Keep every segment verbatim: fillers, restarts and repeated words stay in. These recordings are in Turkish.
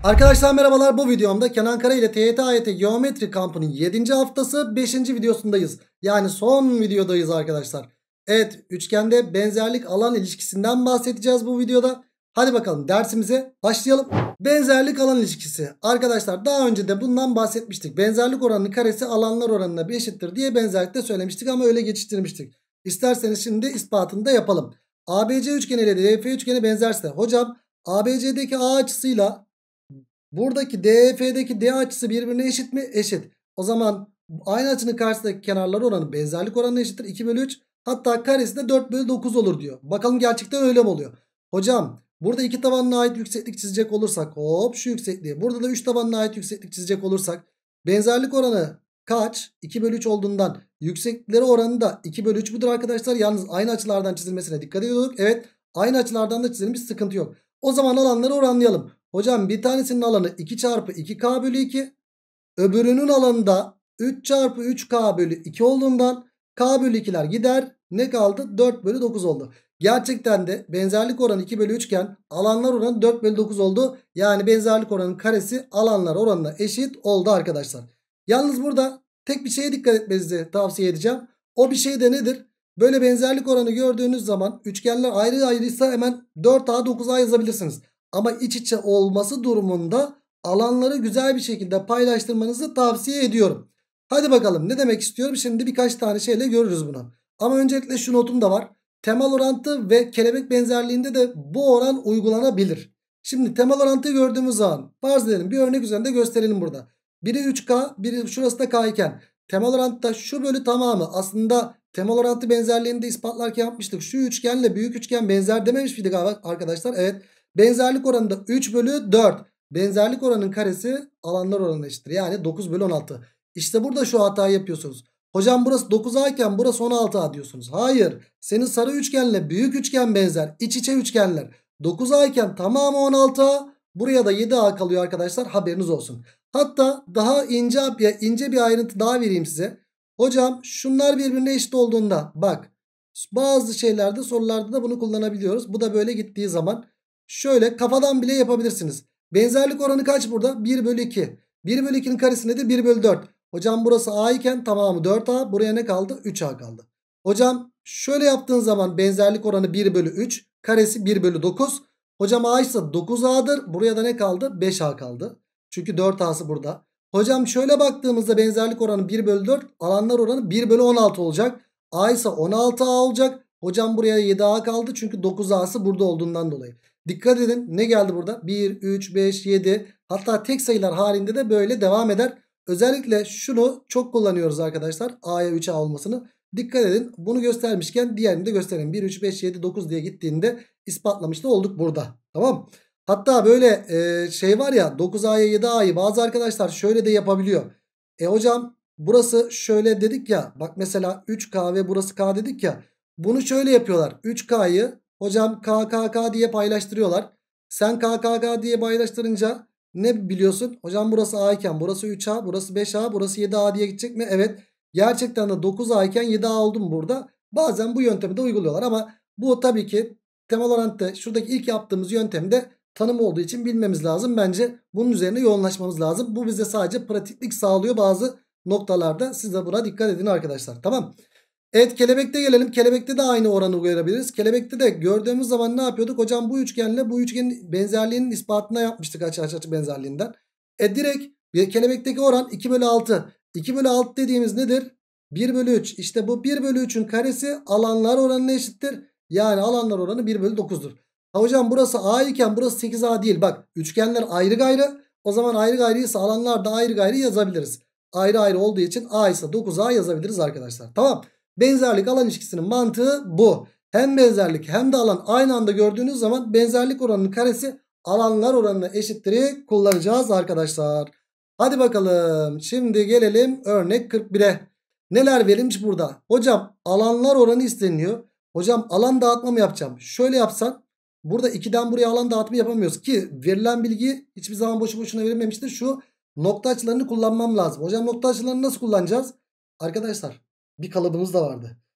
Arkadaşlar merhabalar, bu videomda Kenan Kara ile T Y T A Y T Geometri kampının yedinci haftası beşinci videosundayız. Yani son videodayız arkadaşlar. Evet, üçgende benzerlik alan ilişkisinden bahsedeceğiz bu videoda. Hadi bakalım dersimize başlayalım. Benzerlik alan ilişkisi. Arkadaşlar daha önce de bundan bahsetmiştik. Benzerlik oranının karesi alanlar oranına eşittir diye benzerlikte söylemiştik ama öyle geçiştirmiştik. İsterseniz şimdi ispatını da yapalım. A B C üçgeni ile D F üçgeni benzerse hocam A B C'deki A açısıyla buradaki D E F'deki D açısı birbirine eşit mi? Eşit. O zaman aynı açının karşısındaki kenarlar oranı benzerlik oranına eşittir. iki bölü üç. Hatta karesi de dört bölü dokuz olur diyor. Bakalım gerçekten öyle mi oluyor? Hocam burada iki tabanına ait yükseklik çizecek olursak, hop şu yüksekliği. Burada da üç tabanına ait yükseklik çizecek olursak benzerlik oranı kaç? iki bölü üç olduğundan yükseklikleri oranı da iki bölü üç budur arkadaşlar. Yalnız aynı açılardan çizilmesine dikkat ediyorduk. Evet, aynı açılardan da çizilmiş, sıkıntı yok. O zaman alanları oranlayalım. Hocam bir tanesinin alanı iki çarpı iki K bölü iki. Öbürünün alanı da üç çarpı üç K bölü iki olduğundan K bölü ikiler gider. Ne kaldı? dört bölü dokuz oldu. Gerçekten de benzerlik oranı iki bölü üç iken alanlar oranı dört bölü dokuz oldu. Yani benzerlik oranının karesi alanlar oranına eşit oldu arkadaşlar. Yalnız burada tek bir şeye dikkat etmenizi tavsiye edeceğim. O bir şey de nedir? Böyle benzerlik oranı gördüğünüz zaman üçgenler ayrı ayrıysa hemen dört A dokuz A yazabilirsiniz. Ama iç içe olması durumunda alanları güzel bir şekilde paylaştırmanızı tavsiye ediyorum. Hadi bakalım ne demek istiyorum? Şimdi birkaç tane şeyle görürüz bunu. Ama öncelikle şu notum da var. Temel orantı ve kelebek benzerliğinde de bu oran uygulanabilir. Şimdi temel orantıyı gördüğümüz zaman farz edelim, bir örnek üzerinde gösterelim burada. Biri üç K, biri şurası da K iken temel orantıda şu bölü tamamı aslında temel orantı benzerliğini de ispatlarken yapmıştık. Şu üçgenle büyük üçgen benzer dememiş miydik arkadaşlar? Evet. Benzerlik oranı da üç bölü dört. Benzerlik oranının karesi alanlar oranına eşittir. Yani dokuz bölü on altı. İşte burada şu hatayı yapıyorsunuz. Hocam burası dokuz A iken burası on altı A diyorsunuz. Hayır. Senin sarı üçgenle büyük üçgen benzer. İç içe üçgenler. dokuz A iken tamamı on altı A. Buraya da yedi A kalıyor arkadaşlar. Haberiniz olsun. Hatta daha ince, ince bir ayrıntı daha vereyim size. Hocam şunlar birbirine eşit olduğunda bak, bazı şeylerde sorularda da bunu kullanabiliyoruz. Bu da böyle gittiği zaman şöyle kafadan bile yapabilirsiniz. Benzerlik oranı kaç burada? bir bölü iki. bir bölü ikinin karesi nedir? bir bölü dört. Hocam burası A iken tamamı dört A. Buraya ne kaldı? üç A kaldı. Hocam şöyle yaptığın zaman benzerlik oranı bir bölü üç. Karesi bir bölü dokuz. Hocam A ise dokuz A'dır. Buraya da ne kaldı? beş A kaldı. Çünkü dört A'sı burada. Hocam şöyle baktığımızda benzerlik oranı bir bölü dört. Alanlar oranı bir bölü on altı olacak. A ise on altı A olacak. Hocam buraya yedi A kaldı. Çünkü dokuz A'sı burada olduğundan dolayı. Dikkat edin, ne geldi burada? bir, üç, beş, yedi, hatta tek sayılar halinde de böyle devam eder. Özellikle şunu çok kullanıyoruz arkadaşlar. A'ya üç A olmasını. Dikkat edin, bunu göstermişken diğerini de göstereyim. bir, üç, beş, yedi, dokuz diye gittiğinde ispatlamış da olduk burada. Tamam. Hatta böyle e, şey var ya, dokuz A'ya yedi A'yı bazı arkadaşlar şöyle de yapabiliyor. E hocam burası şöyle dedik ya. Bak mesela üç K ve burası K dedik ya. Bunu şöyle yapıyorlar. üç K'yı hocam K K K diye paylaştırıyorlar. Sen K K K diye paylaştırınca ne biliyorsun? Hocam burası A iken burası üç A, burası beş A, burası yedi A diye gidecek mi? Evet. Gerçekten de dokuz A iken yedi A oldu mu burada? Bazen bu yöntemi de uyguluyorlar ama bu tabii ki temel orantıda şuradaki ilk yaptığımız yöntemde tanım olduğu için bilmemiz lazım. Bence bunun üzerine yoğunlaşmamız lazım. Bu bize sadece pratiklik sağlıyor bazı noktalarda. Siz de buna dikkat edin arkadaşlar. Tamam. Evet, kelebekte gelelim. Kelebekte de aynı oranı görebiliriz. Kelebekte de gördüğümüz zaman ne yapıyorduk? Hocam bu üçgenle bu üçgenin benzerliğinin ispatına yapmıştık, açı açı açı benzerliğinden. E direkt kelebekteki oran iki bölü altı. iki bölü altı dediğimiz nedir? bir bölü üç. İşte bu bir bölü üçün karesi alanlar oranına eşittir. Yani alanlar oranı bir bölü dokuzdur. Ha hocam burası A iken burası sekiz A değil. Bak üçgenler ayrı gayrı. O zaman ayrı gayrıysa alanlar da ayrı gayrı yazabiliriz. Ayrı ayrı olduğu için A ise dokuz A yazabiliriz arkadaşlar. Tamam. Benzerlik alan ilişkisinin mantığı bu. Hem benzerlik hem de alan aynı anda gördüğünüz zaman benzerlik oranının karesi alanlar oranına eşittir'i kullanacağız arkadaşlar. Hadi bakalım. Şimdi gelelim örnek kırk bire. Neler verilmiş burada? Hocam alanlar oranı isteniyor. Hocam alan dağıtma mı yapacağım? Şöyle yapsan burada ikiden buraya alan dağıtımı yapamıyoruz ki verilen bilgi hiçbir zaman boşu boşuna verilmemiştir. Şu nokta açılarını kullanmam lazım. Hocam nokta açılarını nasıl kullanacağız? Arkadaşlar bir kalıbımız da vardı.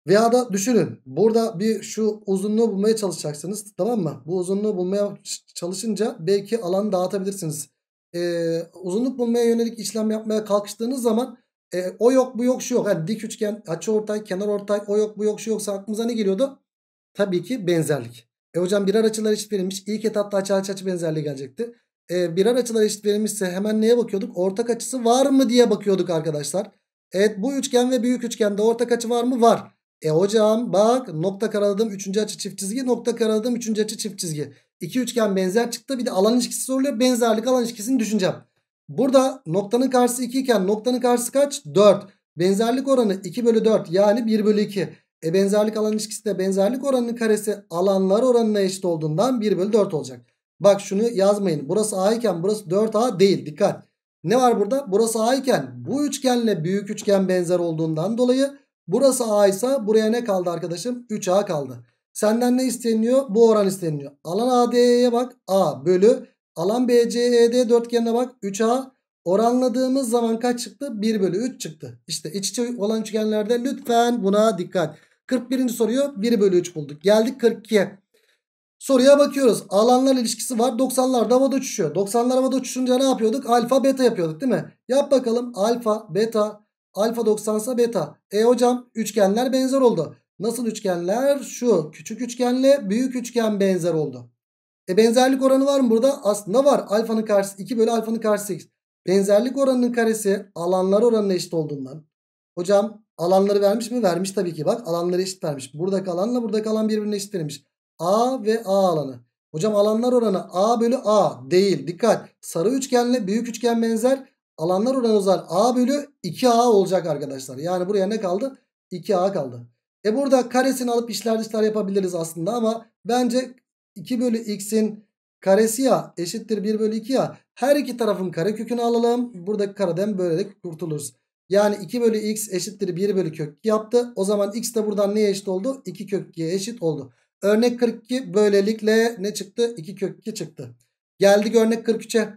Veya da düşünün, burada bir şu uzunluğu bulmaya çalışacaksınız, tamam mı? Bu uzunluğu bulmaya çalışınca belki alanı dağıtabilirsiniz. Ee, uzunluk bulmaya yönelik işlem yapmaya kalkıştığınız zaman e, o yok bu yok şu yok. Yani dik üçgen, açıortay, kenarortay, o yok bu yok şu yoksa aklımıza ne geliyordu? Tabii ki benzerlik. E hocam birer açılar eşit verilmiş. İlk etapta açı açı açı benzerliği gelecekti. E, birer açılar eşit verilmişse hemen neye bakıyorduk? Ortak açısı var mı diye bakıyorduk arkadaşlar. Evet, bu üçgen ve büyük üçgende ortak açı var mı? Var. E hocam bak, nokta karaladım üçüncü açı çift çizgi, nokta karaladım üçüncü açı çift çizgi. İki üçgen benzer çıktı, bir de alan ilişkisi soruluyor. Benzerlik alan ilişkisini düşüneceğim. Burada noktanın karşısı iki iken noktanın karşısı kaç? dört. Benzerlik oranı iki bölü dört, yani bir bölü iki. E benzerlik alan ilişkisi de benzerlik oranının karesi alanlar oranına eşit olduğundan bir bölü dört olacak. Bak şunu yazmayın. Burası A iken burası dört A değil. Dikkat. Ne var burada? Burası A iken bu üçgenle büyük üçgen benzer olduğundan dolayı burası A ise buraya ne kaldı arkadaşım? üç A kaldı. Senden ne isteniyor? Bu oran isteniyor. Alan A D E'ye bak. A bölü. Alan B C E D dörtgenine bak. üç A. Oranladığımız zaman kaç çıktı? bir bölü üç çıktı. İşte iç içe olan üçgenlerde lütfen buna dikkat. kırk birinci soruyu bir bölü üç bulduk. Geldik kırk ikiye. Soruya bakıyoruz. Alanlar ilişkisi var. doksanlarda havada uçuşuyor. doksanlar havada uçuşunca ne yapıyorduk? Alfa beta yapıyorduk değil mi? Yap bakalım. Alfa beta. Alfa doksansa beta. E hocam üçgenler benzer oldu. Nasıl üçgenler? Şu küçük üçgenle büyük üçgen benzer oldu. E benzerlik oranı var mı burada? Aslında var. Alfanın karşısı iki bölü alfanın karşısı x. Benzerlik oranının karesi alanlar oranına eşit olduğundan. Hocam alanları vermiş mi? Vermiş tabii ki. Bak alanları eşit vermiş. Buradaki alanla buradaki alan birbirine eşit verilmiş. A ve A alanı. Hocam alanlar oranı A bölü A değil. Dikkat. Sarı üçgenle büyük üçgen benzer. Alanlar oranı uzar. A bölü iki A olacak arkadaşlar. Yani buraya ne kaldı? iki A kaldı. E burada karesini alıp işler dışlar yapabiliriz aslında ama bence iki bölü x'in karesi ya eşittir bir bölü iki ya. Her iki tarafın karekökünü alalım. Buradaki kareden böyle de kurtuluruz. Yani iki bölü x eşittir bir bölü kök iki yaptı. O zaman x de buradan neye eşit oldu? iki kök ikiye eşit oldu. Örnek kırk iki böylelikle ne çıktı? iki kök iki çıktı. Geldik örnek kırk üçe.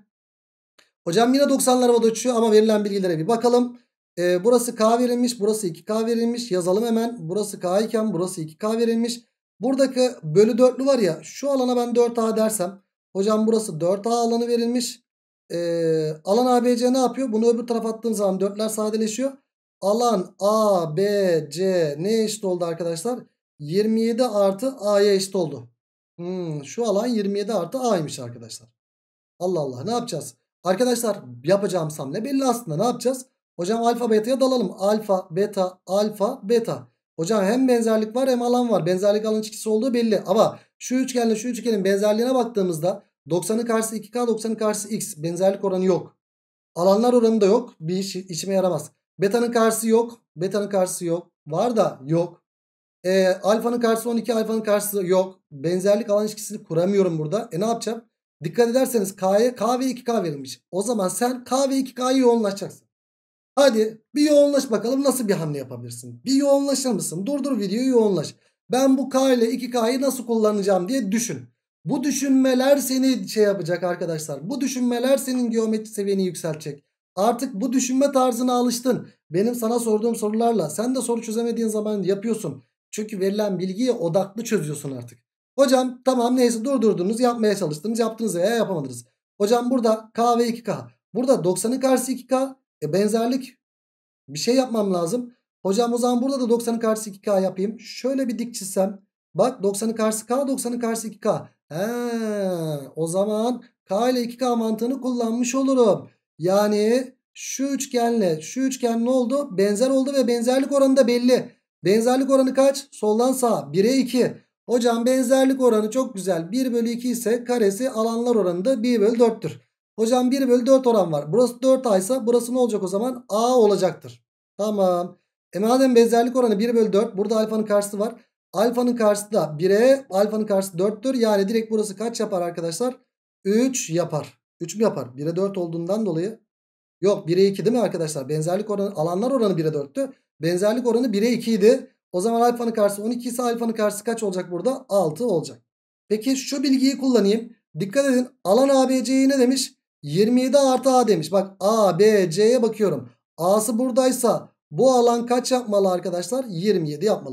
Hocam yine doksanlar havada uçuyor ama verilen bilgilere bir bakalım. Ee, burası K verilmiş. Burası iki K verilmiş. Yazalım hemen. Burası K iken burası iki K verilmiş. Buradaki bölü dörtlü var ya. Şu alana ben dört A dersem. Hocam burası dört A alanı verilmiş. Ee, alan A B C ne yapıyor? Bunu öbür tarafa attığım zaman dörtler sadeleşiyor. Alan A B C ne eşit oldu arkadaşlar? yirmi yedi artı A'ya eşit oldu. Hmm, şu alan yirmi yedi artı A'ymış arkadaşlar. Allah Allah, ne yapacağız? Arkadaşlar yapacağım hamle belli aslında. Ne yapacağız? Hocam alfa beta'ya dalalım. Alfa beta alfa beta. Hocam hem benzerlik var hem alan var. Benzerlik alan ilişkisi olduğu belli. Ama şu üçgenle şu üçgenin benzerliğine baktığımızda doksanın karşısı iki K, doksanın karşısı x. Benzerlik oranı yok. Alanlar oranı da yok. Bir iş, işime yaramaz. Beta'nın karşısı yok. Beta'nın karşısı yok. Var da yok. E, alfanın karşısı on iki, alfanın karşısı yok. Benzerlik alan ilişkisini kuramıyorum burada. E ne yapacağım? Dikkat ederseniz K'ya K ve iki K verilmiş. O zaman sen K ve iki K'yı yoğunlaşacaksın. Hadi bir yoğunlaş bakalım, nasıl bir hamle yapabilirsin? Bir yoğunlaşır mısın? Durdur videoyu, yoğunlaş. Ben bu K ile iki K'yı nasıl kullanacağım diye düşün. Bu düşünmeler seni şey yapacak arkadaşlar. Bu düşünmeler senin geometri seviyeni yükseltecek. Artık bu düşünme tarzına alıştın. Benim sana sorduğum sorularla sen de soru çözemediğin zaman yapıyorsun. Çünkü verilen bilgiye odaklı çözüyorsun artık. Hocam tamam neyse, durdurdunuz, yapmaya çalıştınız, yaptınız veya yapamadınız. Hocam burada K ve iki K. Burada doksanın karşısı iki K. E benzerlik, bir şey yapmam lazım. Hocam o zaman burada da doksanın karşısı iki K yapayım. Şöyle bir dik çizsem. Bak doksanın karşısı K, doksanın karşısı iki K. He, o zaman K ile iki K mantığını kullanmış olurum. Yani şu üçgenle şu üçgen ne oldu? Benzer oldu ve benzerlik oranı da belli. Benzerlik oranı kaç? Soldan sağa bire iki. Hocam benzerlik oranı çok güzel. bir bölü iki ise karesi alanlar oranı da bir bölü dörttür. Hocam bir bölü dört oran var. Burası dört A ise burası ne olacak o zaman? A olacaktır. Tamam. E madem benzerlik oranı bir bölü dört. Burada alfanın karşısı var. Alfanın karşısı da bire. Alfanın karşısı dörttür. Yani direkt burası kaç yapar arkadaşlar? üç yapar. üç mü yapar? bire dört olduğundan dolayı. Yok, bire iki değil mi arkadaşlar? Benzerlik oranı, alanlar oranı bire dörttü. Benzerlik oranı bire iki idi. O zaman alfanın karşısı on iki ise alfanın karşısı kaç olacak burada? altı olacak. Peki şu bilgiyi kullanayım. Dikkat edin. Alan A B C'yi ne demiş? yirmi yedi artı A demiş. Bak A B C'ye bakıyorum. A'sı buradaysa bu alan kaç yapmalı arkadaşlar? yirmi yedi yapmalı.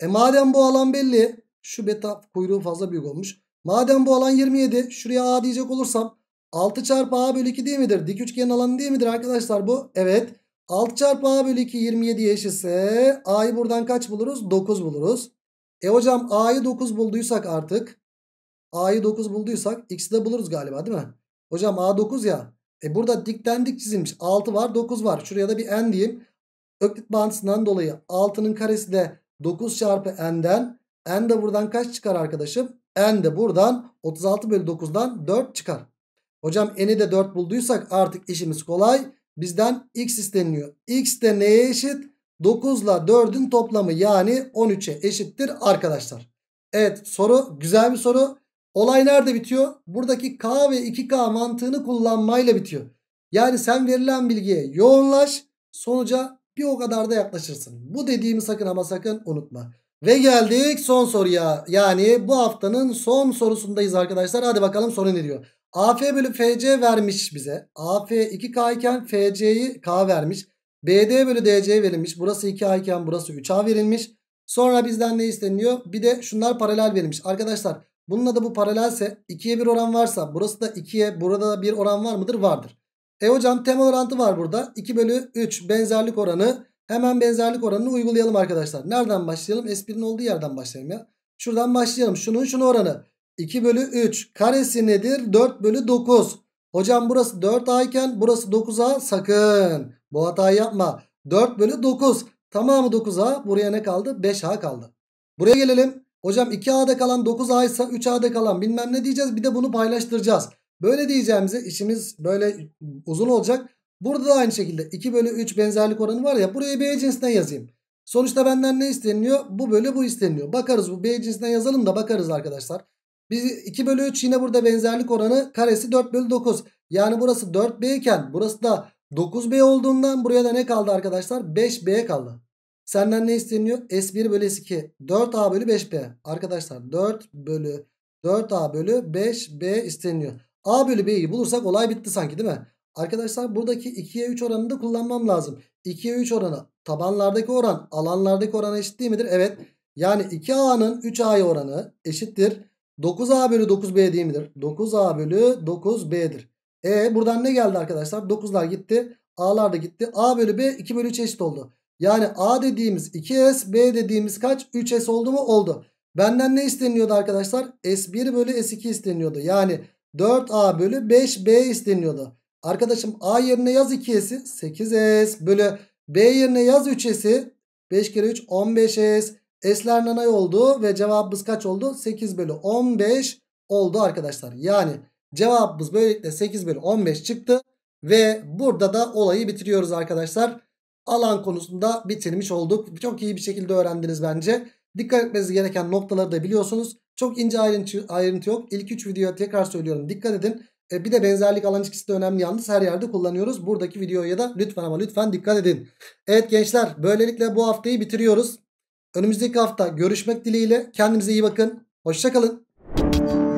E madem bu alan belli. Şu beta kuyruğu fazla büyük olmuş. Madem bu alan yirmi yedi. Şuraya A diyecek olursam altı çarpı A bölü iki değil midir? Dik üçgenin alanı değil midir arkadaşlar bu? Evet. altı çarpı A bölü iki yirmi yediye eşitse A'yı buradan kaç buluruz? dokuz buluruz. E hocam A'yı dokuz bulduysak artık. A'yı dokuz bulduysak X'i de buluruz galiba değil mi? Hocam A dokuz ya. E burada dikten dik çizilmiş. altı var, dokuz var. Şuraya da bir n diyeyim. Öklit bağıntısından dolayı altının karesi de dokuz çarpı n'den. N de buradan kaç çıkar arkadaşım? N de buradan otuz altı bölü dokuzdan dört çıkar. Hocam n'i de dört bulduysak artık işimiz kolay. Bizden x isteniyor. X de neye eşit? dokuz ile dördün toplamı yani on üçe eşittir arkadaşlar. Evet, soru güzel bir soru. Olay nerede bitiyor? Buradaki K ve iki K mantığını kullanmayla bitiyor. Yani sen verilen bilgiye yoğunlaş, sonuca bir o kadar da yaklaşırsın. Bu dediğimi sakın ama sakın unutma. Ve geldik son soruya. Yani bu haftanın son sorusundayız arkadaşlar. Hadi bakalım soru ne diyor? A F bölü F C vermiş bize. A F iki K iken F C'yi K vermiş. B D bölü D C verilmiş. Burası iki A iken burası üç A verilmiş. Sonra bizden ne isteniyor? Bir de şunlar paralel verilmiş. Arkadaşlar bununla da bu paralelse ikiye bir oran varsa burası da ikiye, burada da bir oran var mıdır? Vardır. E hocam temel orantı var burada. iki bölü üç benzerlik oranı. Hemen benzerlik oranını uygulayalım arkadaşlar. Nereden başlayalım? S bir'in olduğu yerden başlayalım ya. Şuradan başlayalım. Şunun şunu oranı. iki bölü üç karesi nedir? dört bölü dokuz. Hocam burası dört A iken burası dokuz A. Sakın bu hatayı yapma. dört bölü dokuz. Tamamı dokuz A. Buraya ne kaldı? beş A kaldı. Buraya gelelim. Hocam iki A'da kalan dokuz A ise üç A'da kalan bilmem ne diyeceğiz. Bir de bunu paylaştıracağız. Böyle diyeceğimize işimiz böyle uzun olacak. Burada da aynı şekilde iki bölü üç benzerlik oranı var ya. Buraya B cinsinden yazayım. Sonuçta benden ne isteniyor? Bu bölü bu isteniyor. Bakarız, bu B cinsinden yazalım da bakarız arkadaşlar. Biz iki bölü üç yine burada benzerlik oranı karesi dört bölü dokuz. Yani burası dört B iken burası da dokuz B olduğundan buraya da ne kaldı arkadaşlar? beş B kaldı. Senden ne isteniyor? S bir bölü S iki dört A bölü beş B. Arkadaşlar dört bölü dört A bölü beş B isteniyor. A bölü B'yi bulursak olay bitti sanki değil mi? Arkadaşlar buradaki ikiye üç oranını da kullanmam lazım. ikiye üç oranı tabanlardaki oran alanlardaki orana eşit değil midir? Evet. Yani iki A'nın üç A'ya oranı eşittir dokuz A bölü dokuz B değil midir? dokuz A bölü dokuz B'dir. E buradan ne geldi arkadaşlar? dokuzlar gitti. A'lar da gitti. A bölü B iki bölü üç eşit oldu. Yani A dediğimiz iki S, B dediğimiz kaç? üç S oldu mu? Oldu. Benden ne isteniyordu arkadaşlar? S bir bölü S iki isteniyordu. Yani dört A bölü beş B isteniyordu. Arkadaşım A yerine yaz iki S'i sekiz S bölü B yerine yaz üç S'i beş kere üç on beş S. S'ler nanay oldu ve cevabımız kaç oldu? sekiz bölü on beş oldu arkadaşlar. Yani cevabımız böylelikle sekiz bölü on beş çıktı. Ve burada da olayı bitiriyoruz arkadaşlar. Alan konusunda bitirmiş olduk. Çok iyi bir şekilde öğrendiniz bence. Dikkat etmeniz gereken noktaları da biliyorsunuz. Çok ince ayrıntı, ayrıntı yok. İlk üç videoya tekrar söylüyorum. Dikkat edin. E, bir de benzerlik alan ilişkisi de önemli yalnız. Her yerde kullanıyoruz. Buradaki videoya da lütfen ama lütfen dikkat edin. Evet gençler, böylelikle bu haftayı bitiriyoruz. Önümüzdeki hafta görüşmek dileğiyle. Kendinize iyi bakın. Hoşça kalın.